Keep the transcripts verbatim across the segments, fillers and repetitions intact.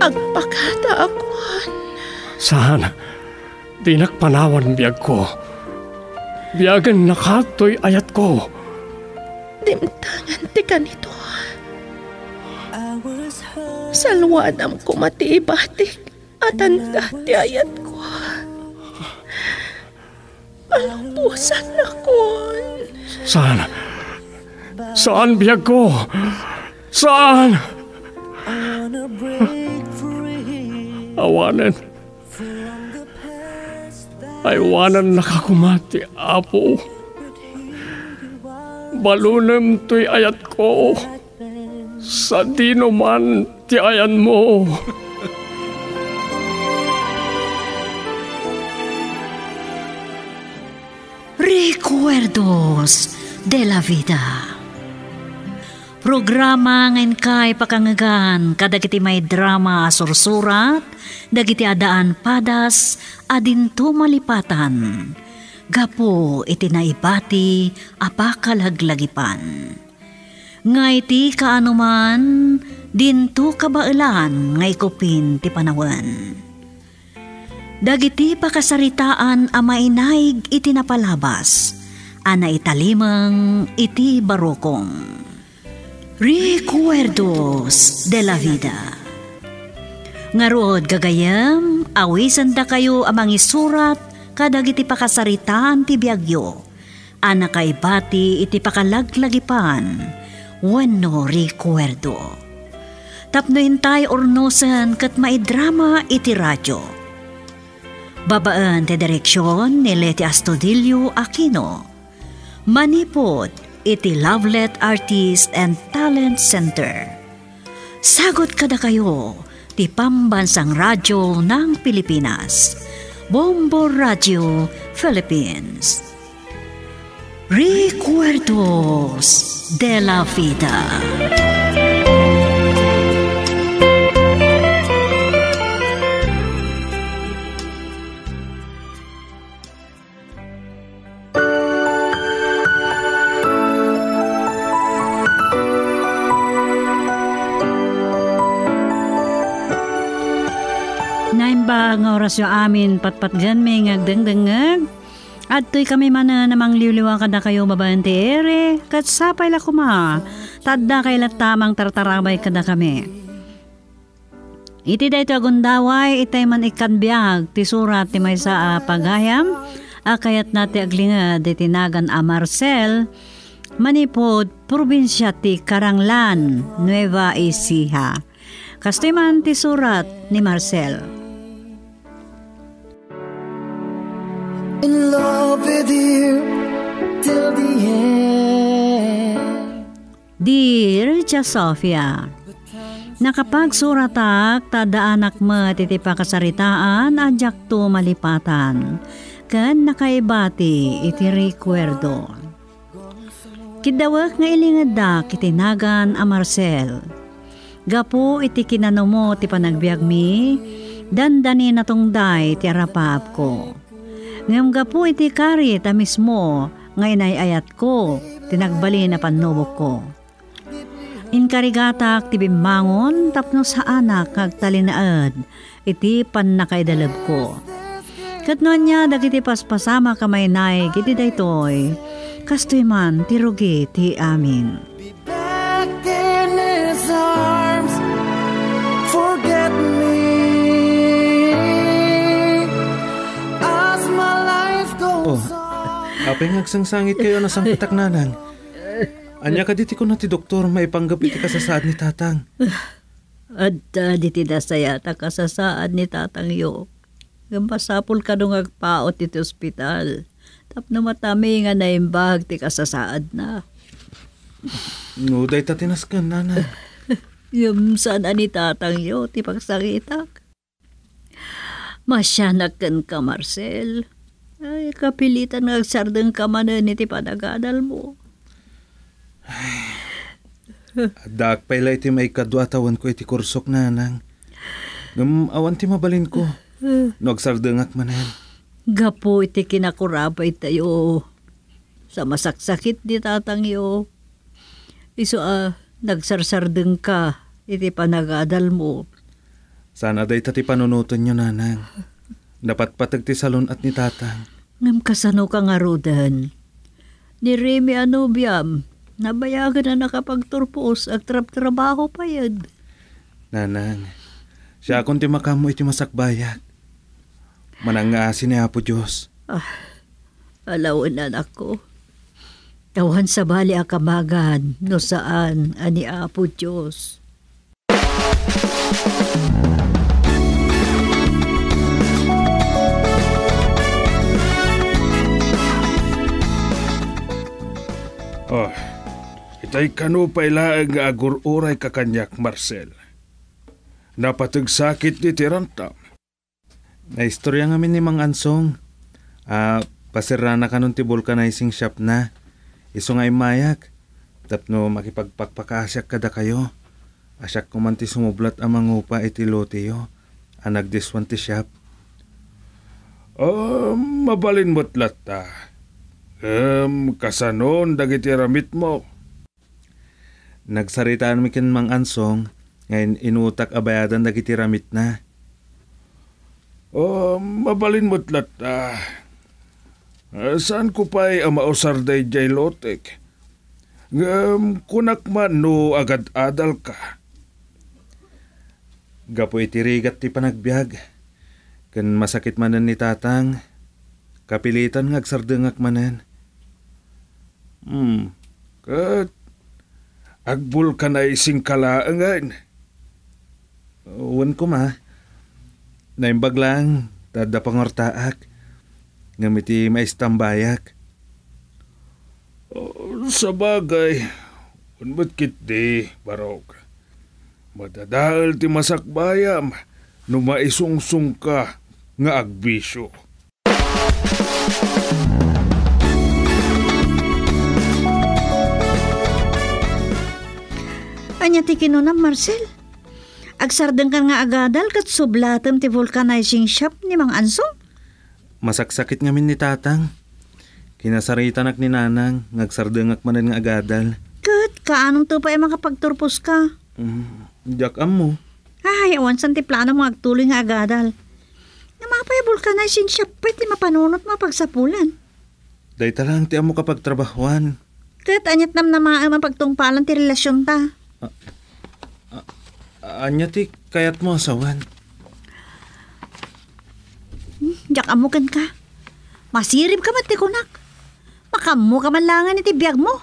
agpakata akon. Saan? Di nakpanawan biyag ko. Biyagan nakatoy ayat ko. Dimtangan ti kanito. Salwadam ko matiibatik at anda ti ayat ko. Palumpusan na kon. Saan? Saan biyag ko? Saan? Awanan. Aywanan nakakumati, Apo. Balunem to'y ayat ko. Sa dino man ti ayan mo. Recuerdos de la Vida. Programa ngayon kay pakangagan kadagiti may drama sursurat, dagiti adaan padas, adinto malipatan. Gapo iti naibati apakalaglagipan. Ngay ti kaanuman, dinto kabailan ngay kupin ti panawan. Dagiti pakasaritaan a mainaig iti napalabas, ana italimang iti barokong. Recuerdos de la Vida. Ngarod gagayam, awisan da kayo amang isurat kadagiti pakasaritaan ti biagyo. Ana kay bati iti pakalaglagipan, wenno recuerdo. Tapno intay ornosan kat maidrama iti radyo. Babaan ti direksyon ni Leti Astudillo Aquino. Manipod iti Lovelet Artist and Talent Center. Sagot kada kayo ti Pambansang Radyo ng Pilipinas, Bombo Radio Philippines. Recuerdos de la Vida. Ba nga orasyo amin patpatgan may ngagdangdangag at to'y kami mana namang liwliwa kada kayo babante ere kat sapay la kuma tadda kay tamang tartarabay kada kami iti dayto agundaway itay man ikanbiag ti surat ti maysa a pagayam akayat nati aglingad iti nagan a Marcel manipod probinsya ti Karanglan Nueva Ecija kastoy man ti surat ni Marcel. In love with you till the end. Dear Tia Sofia, nakapagsuratak tadaanak mo titi pakasaritaan adyak to malipatan kan nakaibati iti recuerdo. Kidawak nga ilingad da kitinagan a Marcel. Gapu iti kinano mo ti panagbiag mi dandani natungday ti arapap ko. Ngam gapu iti kari ta mismo nga inayayat ko, tinagbali na panubok ko. Inkarigatak ti bimbangon tapno sa anak kagtalinaad, iti pannakaidalab ko. Katnoan niya dagiti paspasama kamay nay iti daytoy, kastoy man ti rugi ti amin. Back in his arms, forget me. Oh, apay ngagsangsangit kayo na sang pitaknanan. Anya ka diti ko na ti doktor maipanggap iti kasasaad ni tatang. At uh, diti dasaya ta kasasaad ni tatang yo. Gampasapol ka nung agpaot iti ospital. Tapno matami nga naimbag ti kasasaad na. No, day ta tinaskan, nana. Yung sana ni tatang yo ti pagsakitak. Masyanak ka, Marcel. Ay, kapilitan ng sardeng kamanan iti panagadal mo. Adak pala iti may kadwatawan ko iti kursok nanang. Ngam awan ti mabalin ko. Nagsardengak manan. Gapo iti kinakurabay tayo. Sa masaksakit di tatang yo. Iso ah, nagsarsardeng ka iti panagadal mo. Sana day tati panunutan nyo, nanang. Dapat patag ti salon at ni tatang. Ngam kasano ka nga rodan. Ni Remy Anubiam, nabayagan na nakapagturpos at trap-trabaho pa yan. Nanang, siya akong ti makamo iti masakbayag. Manangasin ni Apo Diyos. Ah, alawan anak ko. Tawan sa bali akamagan no saan ani Apo Diyos. Oh, itay kano pailaang nga agur-uray kakanyak, Marcel. Napatagsakit ni Tirantam. Naistorya ngamin ni Mang Ansong. Ah, pasira na kanon ti vulcanizing shop na. Iso nga imayak. Tapno makipagpakpakasyak kada kayo. Asyak kuman ti sumublat ang mangupa iti loteyo. Anag diswan ti shop. Oh, mabalin mo't lata. Um, kasanon dagiti ramit mo. Nagsaritaan mi ken Mang Ansong, ngayon inutak abayadan dagiti ramit na. Oh, mabalin mo't lata. Uh, saan ko pa'y amausar day jay lotek? Um, kunak man no agad-adal ka. Gapo iti rigat ti panagbiag. Ken masakit manan ni tatang. Kapilitan ngagsardengak manan. Hmm, kat agbul ka na ising kalaangan. Uwan ko ma. Naimbag lang, tada pangortaak. Ngamiti maistambayak. Oh, sa bagay, unmat kit di, Barok. Madadahal ti masakbayam, numaisungsung ka nga agbisyo. Anya ti kinunam, Marcel. Agsardeng ka nga agadal kat sublatem ti vulcanizing shop ni Mang Ansong. Masaksakit ngamin ni tatang. Kinasaritan ak ni nanang, ngagsardengak manan nga agadal. Kat, kaanong to pa ay makapagturpos ka? Mm, jak am mo. Ay, awan san ti plano mo agtuloy nga agadal. Nga mapay vulcanizing shop pa ti mapanunot mo pagsapulan. Dahita lang ti amo kapag trabahuan. Kat, anyat nam namaan mapagtungpalan ti relasyon ta. Anya ti kayat mo asawan. Hmm, jak amukan ka. Masirib ka man ti kunak. Makamu ka man langan iti biyag mo.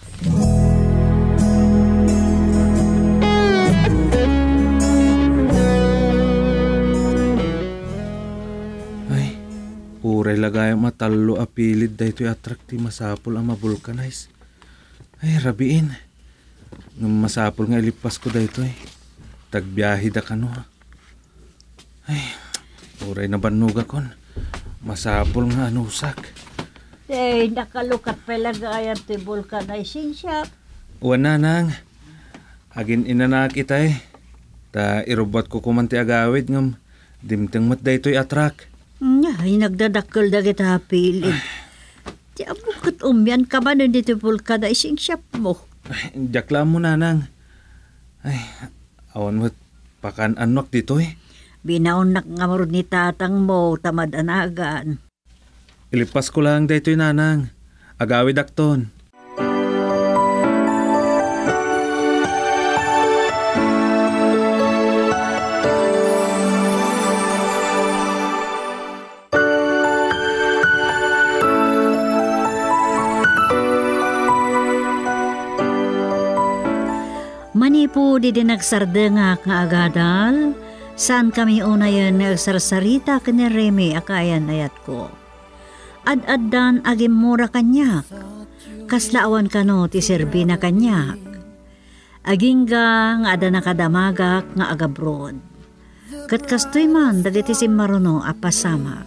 Ay, uray lagay matalo apilid dahito atrakti masapol ang mavulcanize. Ay, rabiin. Nung masapol nga ilipas ko dahito eh. Tagbiyahe da ka no. Ay, uray na banuga kon. Masapol nga anusak. Eh, nakalukat pa lagayan ti vulcanizing shop. Uwan na nang. Agin ina kita eh. Ta irobot ko kuman ti agawid ngam. Dimteng mat daytoy atrak. Ay, nagdadakkel dagit hapilid. Ti abukot umyan ka man dito vulcanizing shop mo. Ay, jakla mo na nang. Ay, awan mo't pakan anok dito eh. Binaunak nga marud ni tatang mo, tamad anagan. Ilipas ko lang daytoy nanang. Agawid akton. Manipo di din nagsardengak nga agadal, saan kami unayan nagsarsarita ka ni Remy akayan ayat ko. Ad-addan agim mura kanyak, kaslaawan kano ti serbi na kanyak. Agingga nga ada nakadamagak nga agabrod. Kat kastoy man dagiti si maruno apasamak.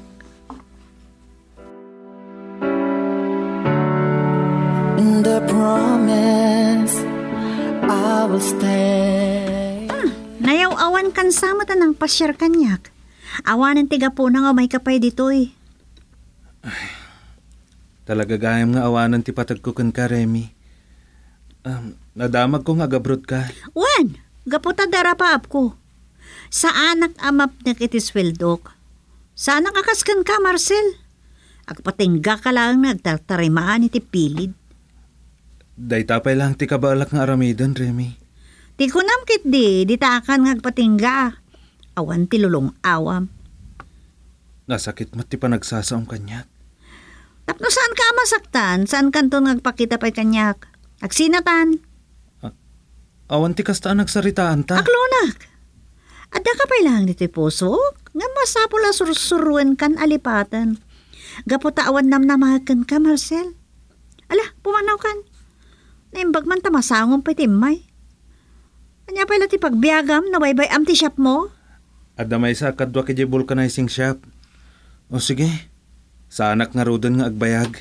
In the promise I will stay. Ah, nayaw awan kan samata ng pasyar kanyak. Awanan tiga po na nga may kapay ditoy. Ay, talaga gayam nga awanan ti patag ko kan ka, Remy. Um, nadamag ko nga gabrod ka. Wan, gaputa dara pa ap ko. Sa anak amap na kitisweldok. Sa anak akaskan ka, Marcel. Agpatingga ka lang nagtatarimaan iti pilid. Day tapay lang ti kabalak nga aramidon, Remy. Ti kunam kit di, di taakan ngagpatingga. Awan ti lulong awam. Nasakit mat ti panagsasaom kanyak. Tapno saan ka masaktan? Saan kanto ngagpakita pa'y kanyak? Agsinatan. Awan ti kastaan nagsaritaan ta. Aklonak. Adda ka pa'y lang dito'y puso. Nga masapula sursuruan kan alipatan. Gaputa awan namnamahakan ka, Marcel. Ala, pumanaw kan. Naimbag man tamasangong pa'y timay. Anya pa'y lati pagbiagam na waybay am ti shop mo? Adda may sa kadwa kiji vulcanizing shop. O sige, sa anak nga rodon nga agbayag.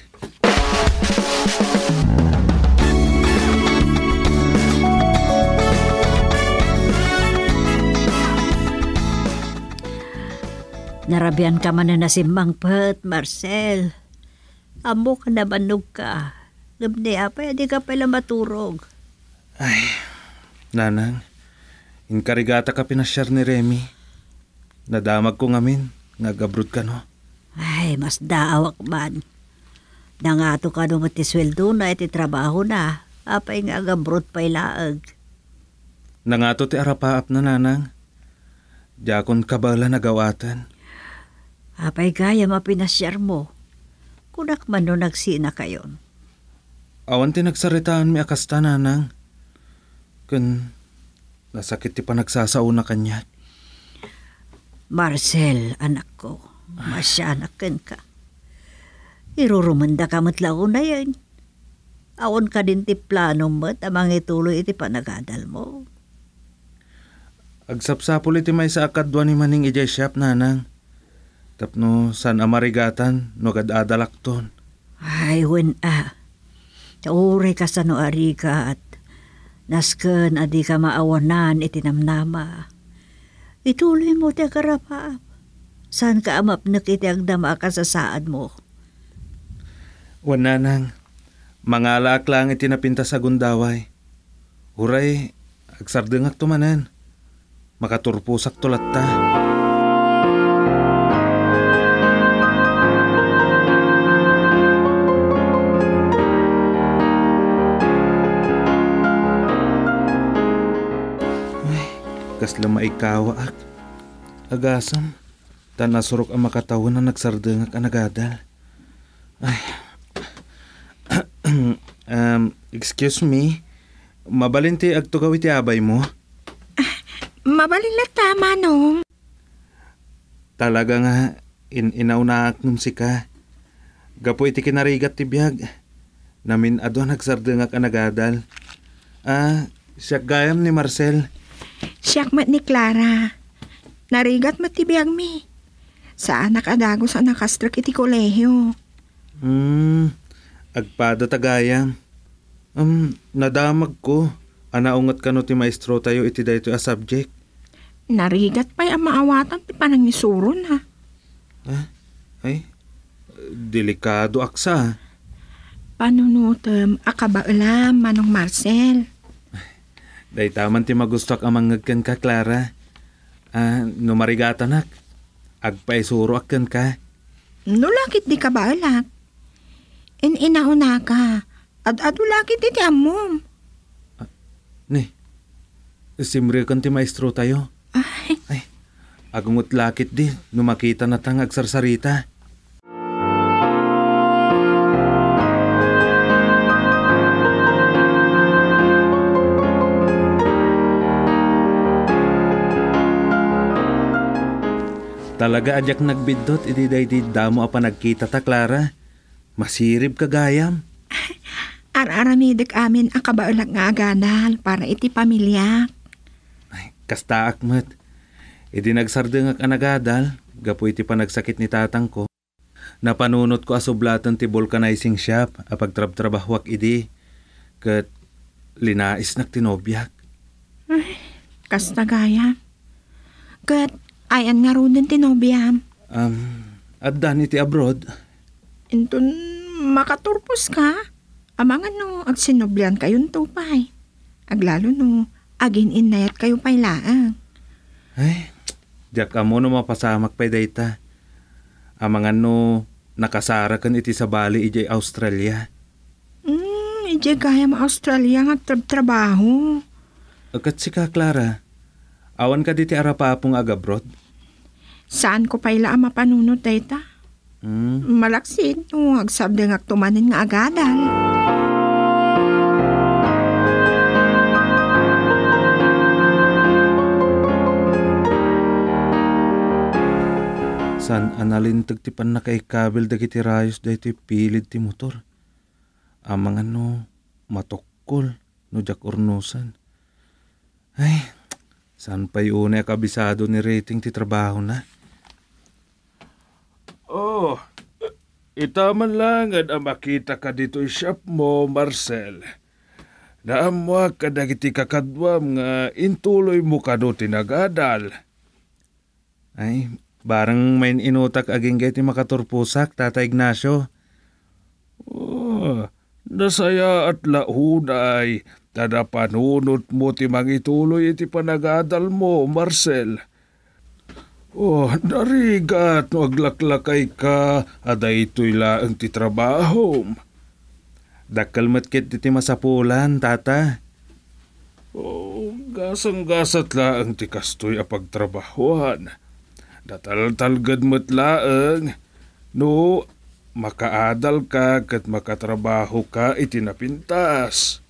Narabian ka man na nasimbang pat, Marcel. Amo ka na banog ka. Gabdi apay, di ka pala maturog. Ay, nanang, inkarigata ka pinasyar ni Remy. Nadamag ko ngamin, nagabrod ka no. Ay, mas daawak man. Nangato ka no matisweldo na iti trabaho na. Apay nga agabrod pa'y laag. Nangato ti arapaap na nanang. Diyakon kabala nagawatan. Apay gaya mapinasyar mo. Kunak man no nagsina kayon. Awan ti nagsaritaan mi akasta nanang. Kun nasakit ti panagsasauna kanya. Marcel, anak ko. Masyanakan ka. Irurumanda ka matlaw na yan. Awan ka din ti plano mo't amang ituloy iti panagadal mo. Agsapsapul iti may sa akadwa ni Maning ijay shop nanang. Tapno san amarigatan no kadadalak ton. Ay, wen ah. Tauri ka sa no ariga at nasken adi ka maawanan iti namnama. Ituloy mo ti karapaap. San ka amapnek iti agdama ka sa saad mo? Wan nanang, mangalak lang iti napinta sa gundaway. Huray, agsardengak tumanan. Makaturpusak tulat ta. Kasla maikawa ak. Agasam, tan nasurok ang makatawan na nagsardengak ang nagadal. Ay. um, excuse me, mabalinti agtugaw iti abay mo? Ah, mabalila tama no. Talaga nga, in inaunaak nung si ka. Gapo iti kinarigat ti biyag. Namin ado nagsardengak ang nagadal. Ah, siya gayam ni Marcel. Siyak mat ni Clara. Narigat mat ti biyag mi. Sa anak adago sa nakastrak iti kolehyo. Hmm, agpada tagayam. Um, nadamag ko. Anaungat ka no ti maestro tayo iti dayto a subject. Narigat pa'y ang maawatan ti panangisuron ha. Ah, ay, delikado aksa. Panunutem akabaulam manong Marcel. Day taman ti magustok ang mangagkan ka, Clara. Ah, no marigatan ak. Agpaisuro akkan ka. No lakit di ka baalat. In inauna ka. At adu lakit iti amom. Ah, ni, simre kan ti maestro tayo. Ay. Ay, agungot lakit di. No makita na tang agsarsarita. Talaga adyak nagbidot, iti day di damo apa nagkita ta, Clara. Masirib ka gayam. Ar-aramidik amin ang kabaulag nga aganal para iti pamilya. Ay, kasta akmat. Iti nagsardengak anagadal, gapo iti panagsakit ni tatang ko. Napanunot ko asublatan ti vulcanizing shop, apagtrab-trabahwak idi. Kat linais nak tinobyak. Ay, kasta gaya. Kat ayan nga ro din tinobiyam. Um, addan iti abroad. Intun makaturpos ka. Amang ano, ag sinoblian kayong tupay. Aglalo no, agin inayat kayo pay laang. Ay, Diyak amo no mapasamak pa'y dayta. Amangan no nakasara kan iti sa bali ijay Australia. Hmm, ije gaya mo Australia nga tra- trabaho. Agkat si ka, Clara. Awan ka diti arapapong agabrod? Saan ko pa'y laang mapanunod dayta? Hmm. Malaksin, no, agsabde nga tumanin nga agadal. San analintag ti pan nakaikabil dagiti rayos dahito pilid ti motor. Amangan no matokkol no jak urnusan. Ay, saan pa yun ay kabisado ni rating ti trabaho na? Oh, itaman lang ang makita ka dito shop mo, Marcel. Naamwa ka dagiti kakadwam nga intuloy mo ka do tinagadal. Ay, barang main inutak aging gati makaturpusak, Tata Ignacio. Oh, nasaya at lahunay, tada panunot mo ti mangituloy iti panagadal mo, Marcel. Oh, narigat no aglaklakay ka, aday ito'y laang ti trabaho. Dakal matkit iti masapulan, Tata. Oh, gasang-gasat laang ti kastoy apagtrabahoan. Datal-talgad mo't laang, no makaadal ka kat makatrabaho ka iti napintas.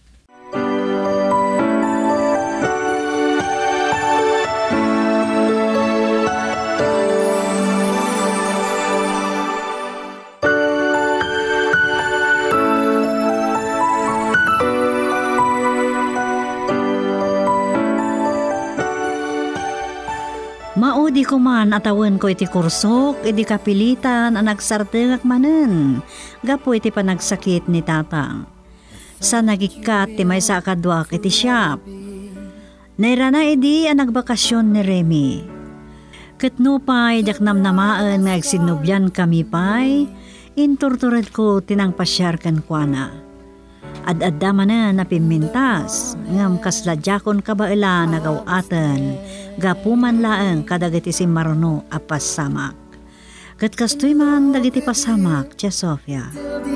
Maudi ko man atawan ko iti kursok, iti kapilitan, ang nagsartengak manen. Gapo iti panagsakit ni tatang. Sa nagikat ti may sa akadwak iti siyap. Nairana edi ang nagbakasyon ni Remy. Ketno pa'y daknamnamaan nga agsinubyan kami pa'y, inturtured ko tinang pasyar kan kuana. Ad-adda manen na pimintas, ngam kasladjakon kabaila nagawatan, gapuman laeng kadagiti si Marno a pasamak. Kat kastoy man dagiti pasamak, Tia Sofia.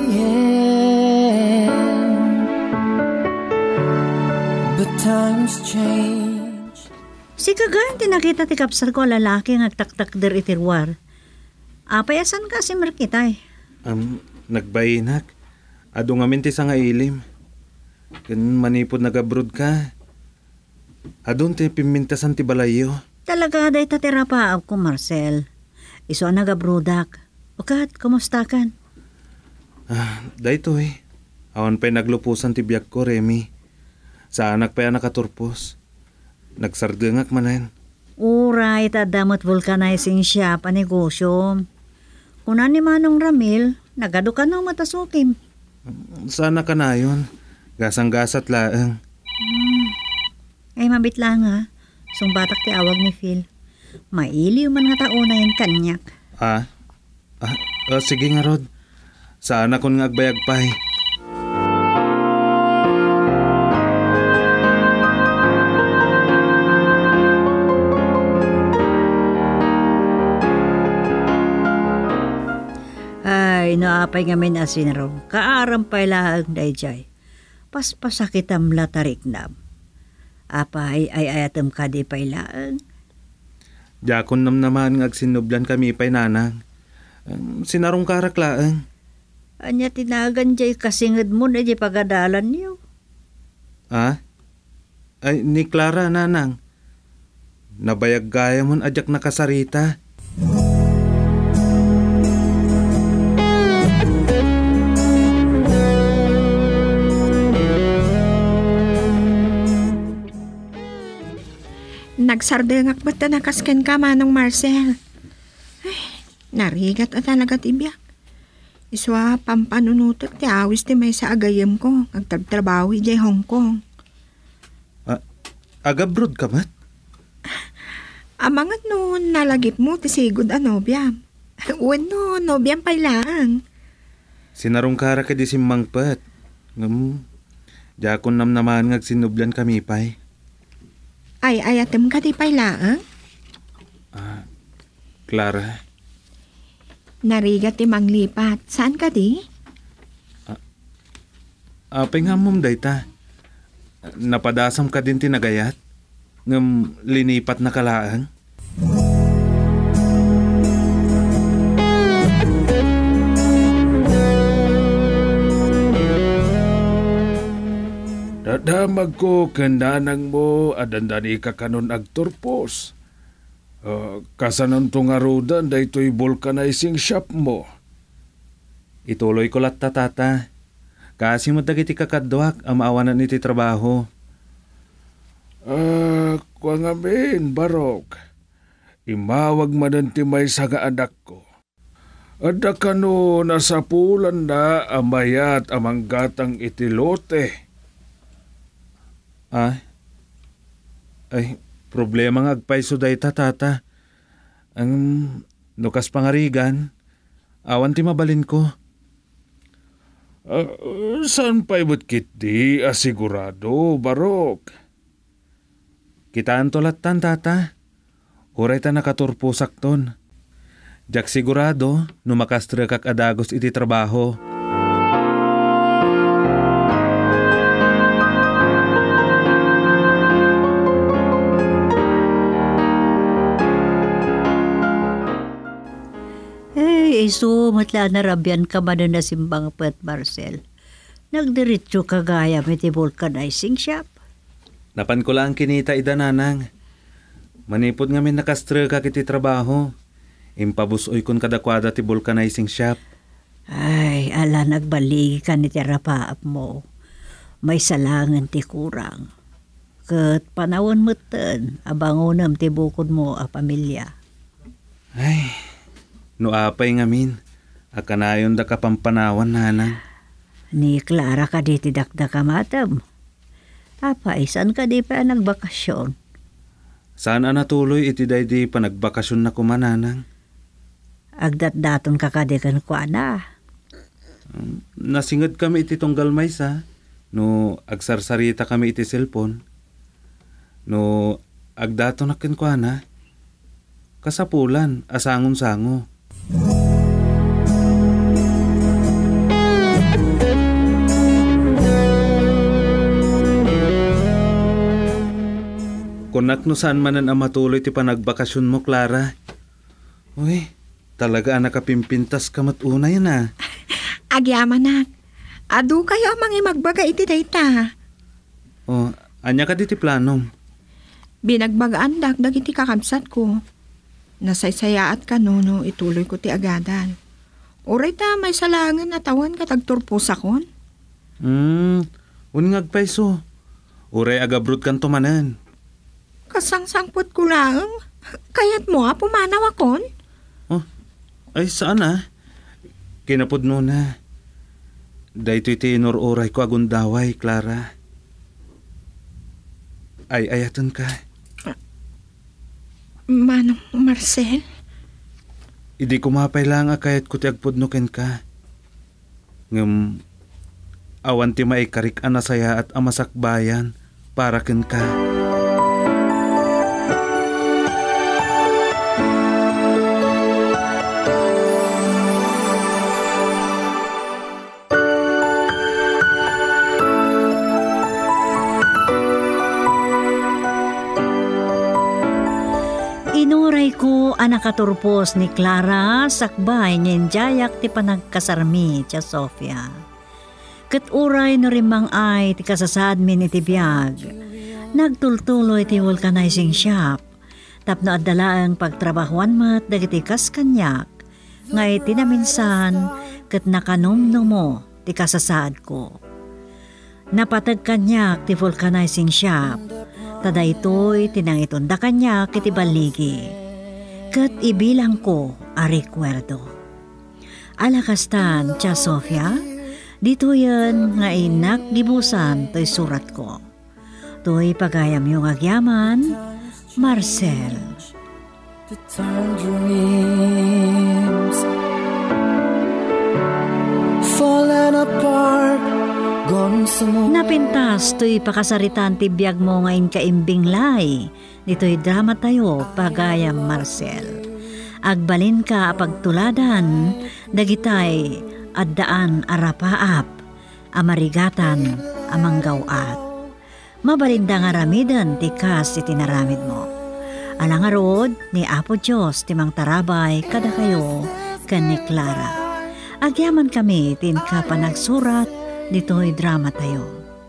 But times change. Si kagan tinakita ti kapsar ko lalaki nga agtaktak der itirwar. Apayasan ka si Markitay. Um, nagbayinak. Ado nga minti sa nga ilim. Kan manipod nagabrod ka. Adon ti pimintasan ti balayo. Talaga day tatira pa ako, Marcel. Iso nagabrudak. Ukat, kumusta kan? Ah, dayto eh. Awan pa'y naglupusan ti biyak ko, Remy. Sa anak pa'y nakaturpos. Nagsardengak manen. Uray, tadamot vulcanizing shop a negosyo. Kunan ni Manong Ramil, nagado ka ng matasukim. Sana ka na yun. Gasang-gasat laeng. Hmm. Ay mabit lang ha. Sumbatak ti awag ni Phil. Mailiw man nga tauna yan kanyak. Ah? Ah, oh, sige nga Rod. Sana kun nga agbayag pa'y. Ay, naapay nga min asin ro. Kaaram pa ilaang dayjay. Paspasakitam latariknam. Apay ay ayatem ka di pa ilaang. Jakon nam naman nga agsinublan kami pa'y nanang. Um, sinarong karak laeng. Anya tinagan jay kasingid mo na jay pagadalan niyo. Ah? Ay, ni Clara, nanang. Nabayag gaya mon ajak nakasarita. Nagsardengak ba't na nakasken ka, Manong Marcel? Ay, narigat at talaga tibiyak. Iswa pampanunutot ti awis ti may sa agayem ko. Agtabtrabaho ijay Hong Kong. Ah, agabrod ka mat? Amangat noon nalagip mo ti sigod a nobyam. Uwan no, nobyam pa'y lang. Sinarong kara ka di simangpat. Ngam, jakon nam naman nga agsinublan kami pa'y. Ay, ayatem ka di pa'y lang. Ah, Clara. Narigat ti manglipat. Saan ka di? Apay nga mom dayta. Napadasam ka din tinagayat. Ngam linipat na kalaang. Dadamag ko kandanang mo adandani ka kanon agturpos. Uh, kasanan tong arudan da ito'y vulcanizing shop mo. Ituloy ko latta tata. Kasi mo dagiti kakadwak ang maawanan iti trabaho. Ah, uh, kwa nga min, Barok. Imawag mananti may saga anak ko. Ada kano nasapulan na amayat amang gatang itilote. Ah? Ay, problema nga agpaiso dayta tata. Ang nukas pangarigan, awan ti mabalin ko. Uh, saan pa ibut kit di asigurado, Barok? Kitaan tolatan tata. Huray ta nakaturpusak ton. Jak sigurado, numakastra kak adagos iti trabaho. Hey, iso, matla na rabyan ka ba na nasimbang pet, Marcel? Nagdiritso ka gaya may ti vulcanizing shop. Napan ko lang kinita ida nanang. Manipod nga min nakastra kak iti trabaho. Impabusoy kun kadakwada ti vulcanizing shop. Ay, ala nagbaligi ka ni tirapaap mo. May salangan ti kurang. Kat panawon mo ten, abangunam ti bukod mo a pamilya. Ay, no apay nga min. Akanayon da kapampanawan nanang. Ni Clara ka di ti dakdaka matam. Apa, isan ka di pa nagbakasyon? Saan na natuloy iti day di pa nagbakasyon na kumananang? Agdat-daton ka ka di kan kwa na. Um, nasingad kami iti tunggal maysa. No agsarsarita kami iti cellphone. No agdaton na ken kwa na. Kasapulan, asangon-sango. Kunak no saan manan ang matuloy ti panagbakasyon mo, Clara. Uy, talaga nakapimpintas ka matuna yan ah. Agyaman na. Adu kayo mangi magbaga iti dayta. O, anya ka diti planom? Binagbagaan dagdag iti kakabsat ko. Nasaysayaat ka no, no ituloy ko ti agadan. Uray ta may salangan na tawan katagturpos akon. Hmm, uningag paiso. Uray agabrod kan tumanan. Kasangsangpot ko lang. Kayat mo ha, pumanaw akon? Oh, ay saan ah? Kinapod no na. Dahito iti inururay ko agundaway, Clara. Ay, ayatan ka. Manong Marcel? Idi ko mapay lang kayat ko ti agpudnuken ka. Ngam, awan ti maikarik anasaya at amasakbayan para ken ka. Inuray ko ang nakaturpos ni Clara sakbay nyen jayak ti panagkasarmi tiya Sofia. Ket uray no rimang ay ti kasasad min iti biyag. Nagtultuloy ti vulcanizing shop. Tapno adala ang pagtrabahuan mat dagiti kaskanyak. Ngay tinaminsan ket nakanumno mo ti kasasad ko. Napatag kanyak ti vulcanizing shop. Tada ito'y tinangitunda kanya kiti baligi. Kat ibilang ko a rekwerdo. Alakastan, Tia Sofia, dito yan nga inak gibusan to'y surat ko. To'y pagayam yung agyaman, Marcel. The tangerines falling apart. Napintas to'y pakasaritan ti biyag mo ngayon kaimbing lay. Dito'y drama tayo, pagayam Marcel. Agbalin ka pagtuladan, dagitay addaan arapaap, amarigatan amanggawat. Mabalinda nga ramidan tikas iti naramid mo. Alangarod ni Apo Diyos timang tarabay kada kayo ken ni Clara. Agyaman kami tin ka panagsurat dito'y drama tayo.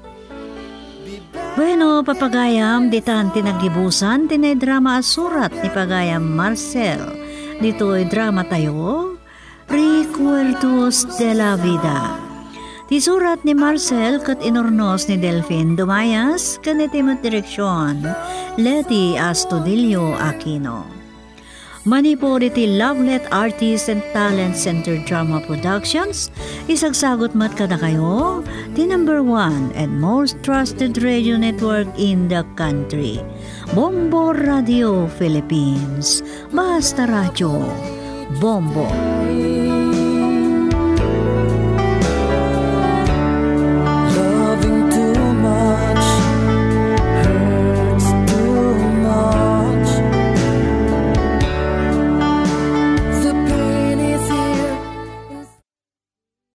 Bueno, papagayam ditan tinagibusan tinay drama asurat ni Pagayam Marcel. Dito'y drama tayo, Recuerdos de la Vida. Ti surat ni Marcel kat inornos ni Delphine Dumayas kanitimot direksyon Leti Astudillo Aquino. Manipod iti Lovelet Artists and Talent Center Drama Productions, isagsagot mat kada kayo, the number one and most trusted radio network in the country, Bombo Radio Philippines. Basta Radio, Bombo.